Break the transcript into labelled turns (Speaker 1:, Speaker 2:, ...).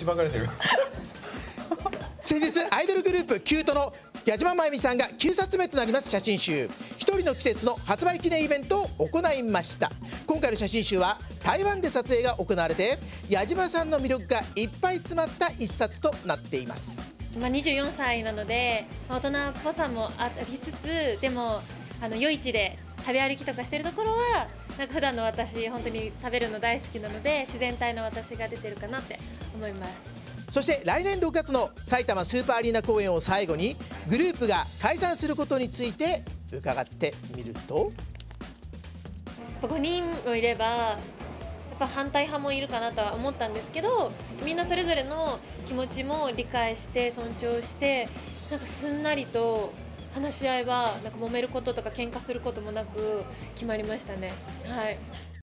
Speaker 1: しばかれてる。
Speaker 2: 先日アイドルグループキュートの矢島真由美さんが9冊目となります写真集「一人の季節」の発売記念イベントを行いました。今回の写真集は台湾で撮影が行われて、矢島さんの魅力がいっぱい詰まった一冊となっています。
Speaker 3: 24歳なので大人っぽさもありつつ、でも夜市で食べ歩きとかしてるところはなんか普段の私本当に食べるの大好きなので、自然体の私が出てるかなって思います。
Speaker 2: そして来年6月の埼玉スーパーアリーナ公演を最後にグループが解散することについて伺ってみると、
Speaker 3: 5人もいればやっぱ反対派もいるかなとは思ったんですけど、みんなそれぞれの気持ちも理解して尊重して、なんかすんなりと話し合えばなんか揉めることとか喧嘩することもなく決まりましたね。はい。